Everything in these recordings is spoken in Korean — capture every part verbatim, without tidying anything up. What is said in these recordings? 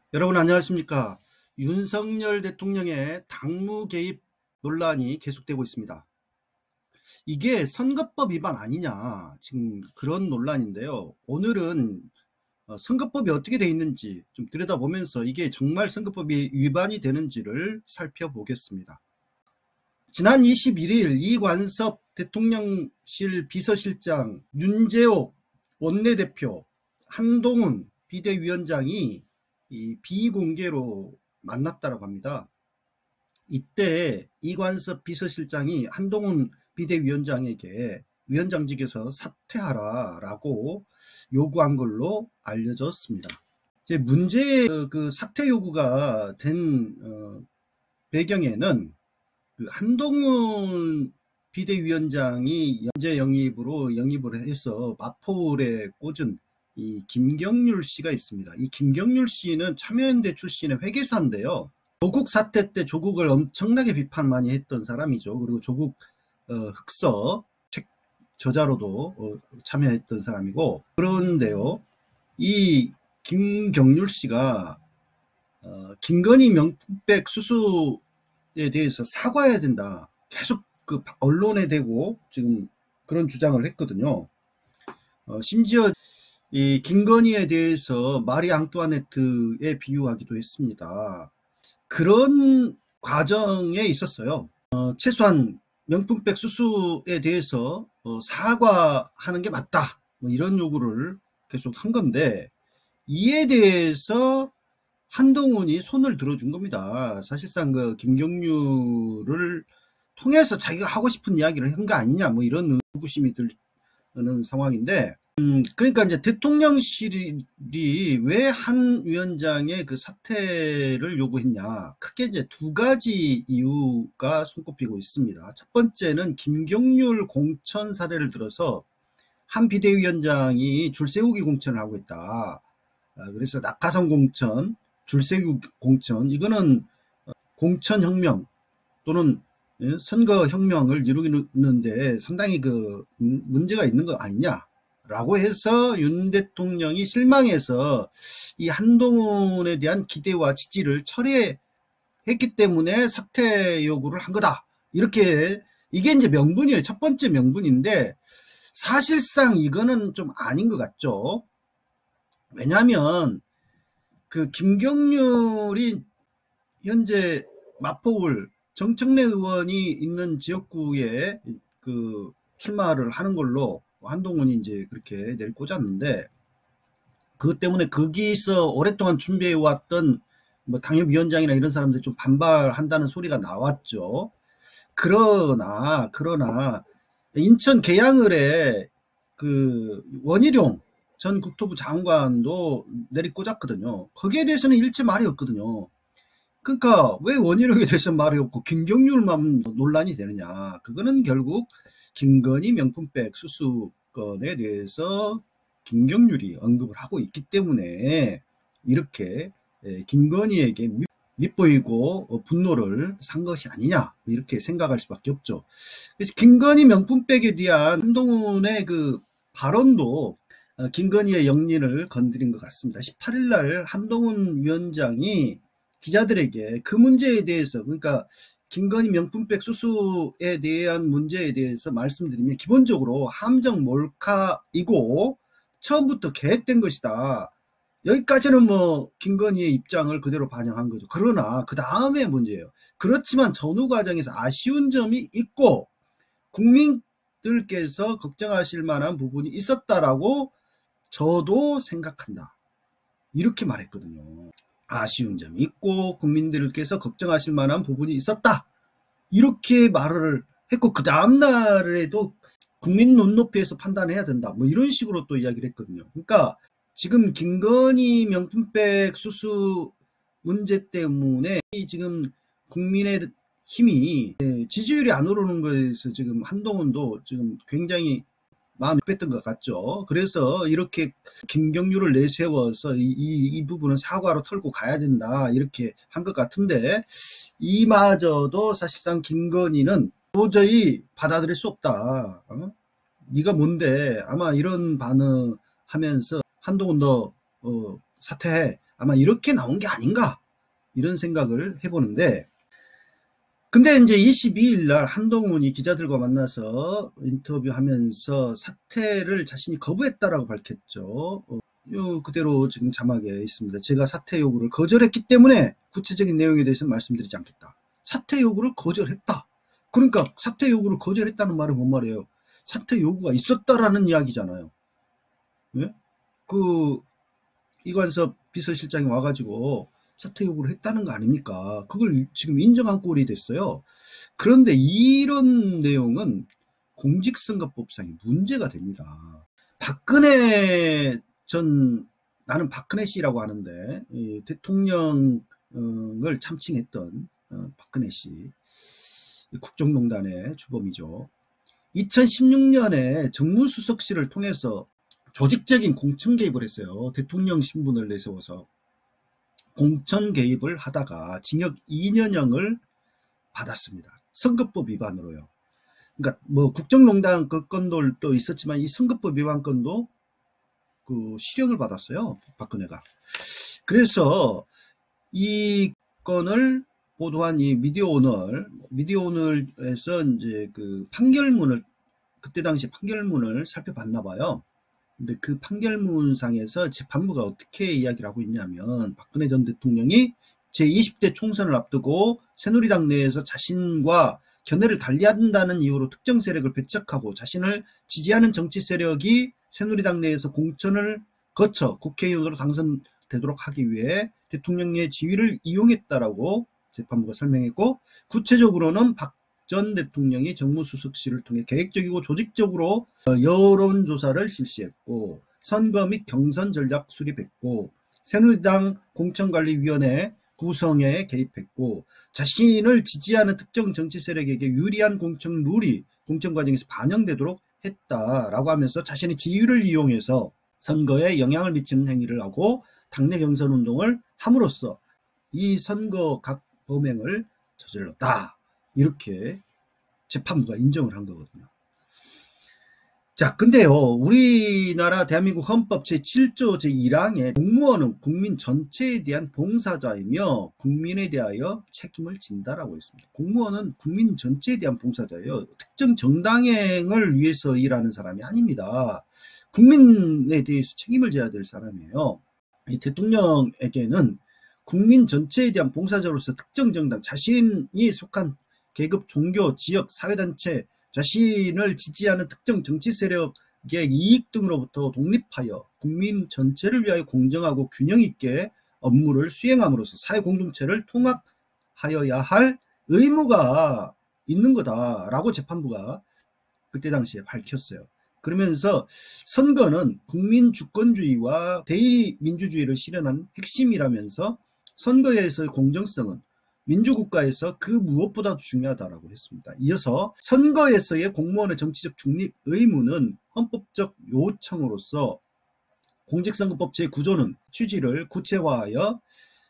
여러분 안녕하십니까? 윤석열 대통령의 당무 개입 논란이 계속되고 있습니다. 이게 선거법 위반 아니냐 지금 그런 논란인데요. 오늘은 어, 선거법이 어떻게 돼 있는지 좀 들여다보면서 이게 정말 선거법이 위반이 되는지를 살펴보겠습니다. 지난 이십일일 이관섭 대통령실 비서실장, 윤재옥 원내대표, 한동훈 비대위원장이 이 비공개로 만났다고 합니다. 이때 이관섭 비서실장이 한동훈 비대위원장에게 위원장직에서 사퇴하라라고 요구한 걸로 알려졌습니다. 이제 문제의 그 사퇴 요구가 된 어, 배경에는 그 한동훈 비대위원장이 연재 영입으로 영입을 해서 마포울에 꽂은 이 김경률 씨가 있습니다. 이 김경률 씨는 참여연대 출신의 회계사인데요. 조국 사태 때 조국을 엄청나게 비판 많이 했던 사람이죠. 그리고 조국 어, 흑서 책 저자로도 어, 참여했던 사람이고, 그런데요, 이 김경률 씨가 어, 김건희 명품백 수수에 대해서 사과해야 된다, 계속 그 언론에 대고 지금 그런 주장을 했거든요. 어, 심지어 이 김건희에 대해서 마리 앙뚜아네트에 비유하기도 했습니다. 그런 과정에 있었어요. 어, 최소한 명품백 수수에 대해서 어, 사과하는 게 맞다, 뭐 이런 요구를 계속 한 건데, 이에 대해서 한동훈이 손을 들어준 겁니다. 사실상 그 김경률을 통해서 자기가 하고 싶은 이야기를 한 거 아니냐, 뭐 이런 의구심이 드는 상황인데, 음, 그러니까 이제 대통령실이 왜 한 위원장의 그 사퇴를 요구했냐, 크게 이제 두 가지 이유가 손꼽히고 있습니다. 첫 번째는 김경률 공천 사례를 들어서 한 비대위원장이 줄세우기 공천을 하고 있다. 그래서 낙하산 공천, 줄세우기 공천, 이거는 공천혁명 또는 선거혁명을 이루는데 상당히 그 문제가 있는 거 아니냐 라고 해서 윤 대통령이 실망해서 이 한동훈에 대한 기대와 지지를 철회했기 때문에 사퇴 요구를 한 거다, 이렇게, 이게 이제 명분이에요. 첫 번째 명분인데, 사실상 이거는 좀 아닌 것 같죠. 왜냐하면 그 김경률이 현재 마포울 정청래 의원이 있는 지역구에 그 출마를 하는 걸로 한동훈이 이제 그렇게 내리꽂았는데, 그것 때문에 거기서 오랫동안 준비해왔던 뭐 당협위원장이나 이런 사람들이 좀 반발한다는 소리가 나왔죠. 그러나 그러나 인천 계양을에 그 원희룡 전 국토부 장관도 내리꽂았거든요. 거기에 대해서는 일체 말이 없거든요. 그러니까 왜 원희룡에 대해서 말이 없고 김경률만 논란이 되느냐. 그거는 결국 김건희 명품백 수수건에 대해서 김경률이 언급을 하고 있기 때문에 이렇게 김건희에게 밉보이고 분노를 산 것이 아니냐, 이렇게 생각할 수밖에 없죠. 그래서 김건희 명품백에 대한 한동훈의 그 발언도 김건희의 영리를 건드린 것 같습니다. 십팔일 날 한동훈 위원장이 기자들에게 그 문제에 대해서, 그러니까 김건희 명품백 수수에 대한 문제에 대해서 말씀드리면, 기본적으로 함정 몰카이고 처음부터 계획된 것이다, 여기까지는 뭐 김건희의 입장을 그대로 반영한 거죠. 그러나 그 다음에 문제예요. 그렇지만 전후 과정에서 아쉬운 점이 있고 국민들께서 걱정하실 만한 부분이 있었다라고 저도 생각한다, 이렇게 말했거든요. 아쉬운 점이 있고 국민들께서 걱정하실 만한 부분이 있었다, 이렇게 말을 했고, 그 다음날에도 국민 눈높이에서 판단해야 된다, 뭐 이런 식으로 또 이야기를 했거든요. 그러니까 지금 김건희 명품백 수수 문제 때문에 지금 국민의 힘이 지지율이 안 오르는 거에서 지금 한동훈도 지금 굉장히 마음이 뺐던 것 같죠. 그래서 이렇게 김경률을 내세워서 이, 이, 이 부분은 사과로 털고 가야 된다, 이렇게 한 것 같은데, 이마저도 사실상 김건희는 도저히 받아들일 수 없다. 어? 네가 뭔데? 아마 이런 반응하면서 한동훈 너 어, 사퇴해, 아마 이렇게 나온 게 아닌가 이런 생각을 해보는데, 근데 이제 이십이 일 날 한동훈이 기자들과 만나서 인터뷰하면서 사퇴를 자신이 거부했다라고 밝혔죠. 어, 요 그대로 지금 자막에 있습니다. 제가 사퇴 요구를 거절했기 때문에 구체적인 내용에 대해서는 말씀드리지 않겠다. 사퇴 요구를 거절했다. 그러니까 사퇴 요구를 거절했다는 말은 뭔 말이에요? 사퇴 요구가 있었다라는 이야기잖아요. 예? 그 이관섭 비서실장이 와가지고 사퇴 요구를 했다는 거 아닙니까? 그걸 지금 인정한 꼴이 됐어요. 그런데 이런 내용은 공직선거법상의 문제가 됩니다. 박근혜 전, 나는 박근혜 씨라고 하는데, 이 대통령을 참칭했던 어, 박근혜 씨, 국정농단의 주범이죠. 이천십육 년에 정무수석실을 통해서 조직적인 공천 개입을 했어요. 대통령 신분을 내세워서 공천 개입을 하다가 징역 이 년형을 받았습니다. 선거법 위반으로요. 그러니까 뭐 국정농단 그 건도 있었지만 이 선거법 위반 건도 그 실형을 받았어요. 박근혜가. 그래서 이 건을 보도한 이 미디어오늘, 미디어오늘에서 이제 그 판결문을, 그때 당시 판결문을 살펴봤나 봐요. 근데 그 판결문상에서 재판부가 어떻게 이야기를 하고 있냐면, 박근혜 전 대통령이 제이십 대 총선을 앞두고 새누리당 내에서 자신과 견해를 달리한다는 이유로 특정 세력을 배척하고 자신을 지지하는 정치 세력이 새누리당 내에서 공천을 거쳐 국회의원으로 당선되도록 하기 위해 대통령의 지위를 이용했다라고 재판부가 설명했고, 구체적으로는 박 전 대통령이 정무수석실을 통해 계획적이고 조직적으로 여론조사를 실시했고, 선거 및 경선 전략 수립했고, 새누리당 공천관리위원회 구성에 개입했고, 자신을 지지하는 특정 정치 세력에게 유리한 공천 룰이 공천 과정에서 반영되도록 했다라고 하면서 자신의 지위를 이용해서 선거에 영향을 미치는 행위를 하고 당내 경선 운동을 함으로써 이 선거 각 범행을 저질렀다. 이렇게 재판부가 인정을 한 거거든요. 자, 근데요, 우리나라 대한민국 헌법 제칠 조 제일 항에 공무원은 국민 전체에 대한 봉사자이며 국민에 대하여 책임을 진다라고 했습니다. 공무원은 국민 전체에 대한 봉사자예요. 특정 정당행을 위해서 일하는 사람이 아닙니다. 국민에 대해서 책임을 져야 될 사람이에요. 이 대통령에게는 국민 전체에 대한 봉사자로서 특정 정당, 자신이 속한 계급, 종교, 지역, 사회단체, 자신을 지지하는 특정 정치 세력의 이익 등으로부터 독립하여 국민 전체를 위하여 공정하고 균형 있게 업무를 수행함으로써 사회 공동체를 통합하여야 할 의무가 있는 거다라고 재판부가 그때 당시에 밝혔어요. 그러면서 선거는 국민 주권주의와 대의민주주의를 실현한 핵심이라면서 선거에서의 공정성은 민주국가에서 그 무엇보다도 중요하다라고 했습니다. 이어서 선거에서의 공무원의 정치적 중립 의무는 헌법적 요청으로서 공직선거법 제구 조는 취지를 구체화하여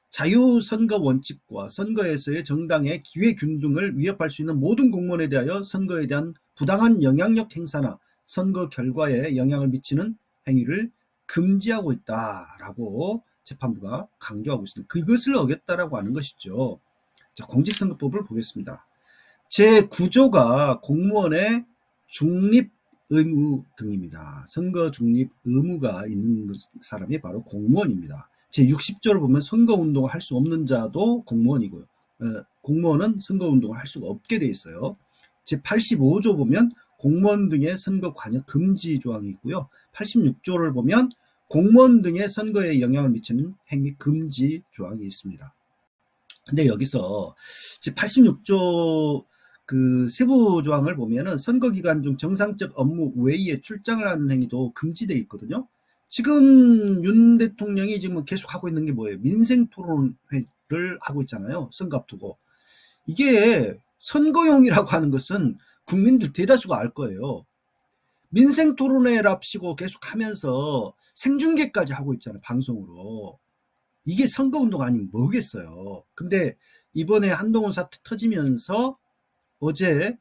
자유선거 원칙과 선거에서의 정당의 기회균등을 위협할 수 있는 모든 공무원에 대하여 선거에 대한 부당한 영향력 행사나 선거 결과에 영향을 미치는 행위를 금지하고 있다라고 재판부가 강조하고 있습니다. 그것을 어겼다라고 하는 것이죠. 자, 공직선거법을 보겠습니다. 제구 조가 공무원의 중립 의무 등입니다. 선거 중립 의무가 있는 사람이 바로 공무원입니다. 제육십 조를 보면 선거운동을 할 수 없는 자도 공무원이고요. 어, 공무원은 선거운동을 할 수가 없게 돼 있어요. 제팔십오 조 보면 공무원 등의 선거 관여 금지 조항이 있고요. 팔십육 조를 보면 공무원 등의 선거에 영향을 미치는 행위 금지 조항이 있습니다. 근데 여기서 팔십육 조 그 세부 조항을 보면은 선거 기간 중 정상적 업무 외에 출장을 하는 행위도 금지되어 있거든요. 지금 윤 대통령이 지금 계속 하고 있는 게 뭐예요? 민생 토론회를 하고 있잖아요. 선거 앞두고. 이게 선거용이라고 하는 것은 국민들 대다수가 알 거예요. 민생 토론회랍시고 계속 하면서 생중계까지 하고 있잖아요. 방송으로. 이게 선거운동 아니면 뭐겠어요. 근데 이번에 한동훈 사태 터지면서 어제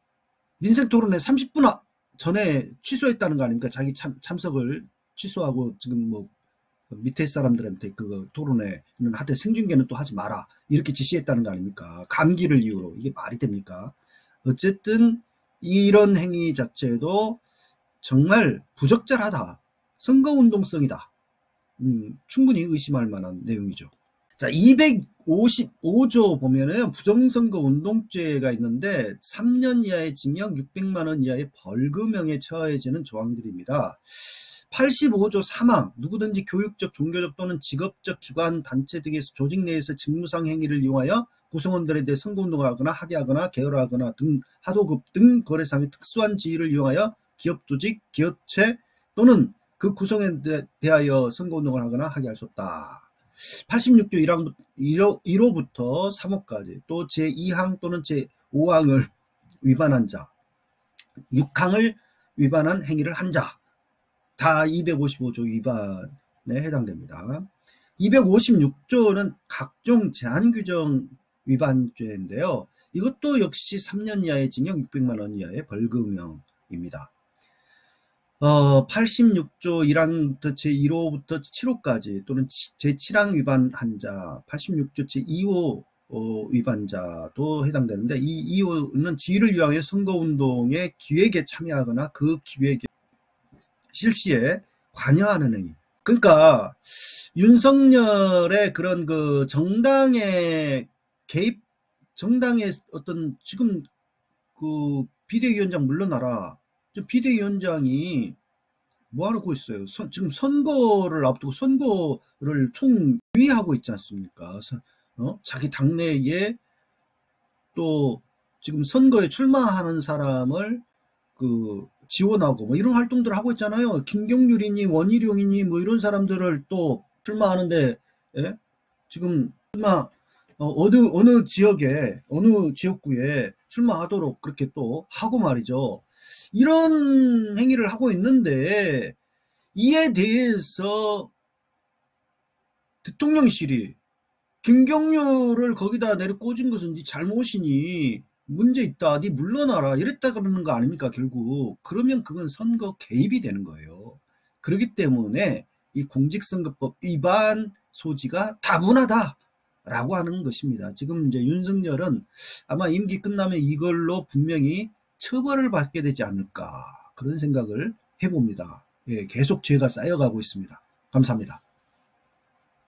민생토론회 삼십 분 전에 취소했다는 거 아닙니까? 자기 참, 참석을 취소하고 지금 뭐 밑에 사람들한테 그 토론회는 하되 생중계는 또 하지 마라 이렇게 지시했다는 거 아닙니까? 감기를 이유로. 이게 말이 됩니까? 어쨌든 이런 행위 자체도 정말 부적절하다. 선거운동성이다. 음, 충분히 의심할 만한 내용이죠. 자, 이백오십오 조 보면은 부정선거운동죄가 있는데 삼 년 이하의 징역, 육백만 원 이하의 벌금형에 처해지는 조항들입니다. 팔십오 조 삼 항 누구든지 교육적, 종교적 또는 직업적 기관, 단체 등에서 조직 내에서 직무상 행위를 이용하여 구성원들에 대해 선거운동을 하거나 학예하거나 계열하거나 등 하도급 등 거래상의 특수한 지위를 이용하여 기업 조직, 기업체 또는 그 구성에 대하여 선거운동을 하거나 하게 할 수 없다. 팔십육 조 일 항, 일 호부터 삼 호까지 또 제이 항 또는 제오 항을 위반한 자, 육 항을 위반한 행위를 한 자, 다 이백오십오 조 위반에 해당됩니다. 이백오십육 조는 각종 제한규정 위반죄인데요. 이것도 역시 삼 년 이하의 징역, 육백만 원 이하의 벌금형입니다. 어, 팔십육 조 일 항부터 제일 호부터 칠 호까지 또는 제칠 항 위반한 자, 팔십육 조 제이 호 어, 위반자도 해당되는데 이 이 호는 지위를 이용해 선거운동의 기획에 참여하거나 그 기획의 실시에 관여하는 행위. 그러니까 윤석열의 그런 그 정당의 개입, 정당의 어떤 지금 그 비대위원장 물러나라. 비대위원장이 뭐 하고 있어요? 선, 지금 선거를 앞두고 선거를 총위하고 있지 않습니까? 어? 자기 당내에 또 지금 선거에 출마하는 사람을 그 지원하고 뭐 이런 활동들을 하고 있잖아요. 김경률이니 원희룡이니 뭐 이런 사람들을 또 출마하는데 예? 지금 출마 어, 어느 어느 지역에 어느 지역구에 출마하도록 그렇게 또 하고 말이죠. 이런 행위를 하고 있는데 이에 대해서 대통령실이 김경률을 거기다 내려 꽂은 것은 네 잘못이니 문제 있다, 네 물러나라 이랬다 그러는 거 아닙니까? 결국 그러면 그건 선거 개입이 되는 거예요. 그렇기 때문에 이 공직선거법 위반 소지가 다분하다라고 하는 것입니다. 지금 이제 윤석열은 아마 임기 끝나면 이걸로 분명히 처벌을 받게 되지 않을까 그런 생각을 해봅니다. 예, 계속 죄가 쌓여가고 있습니다. 감사합니다.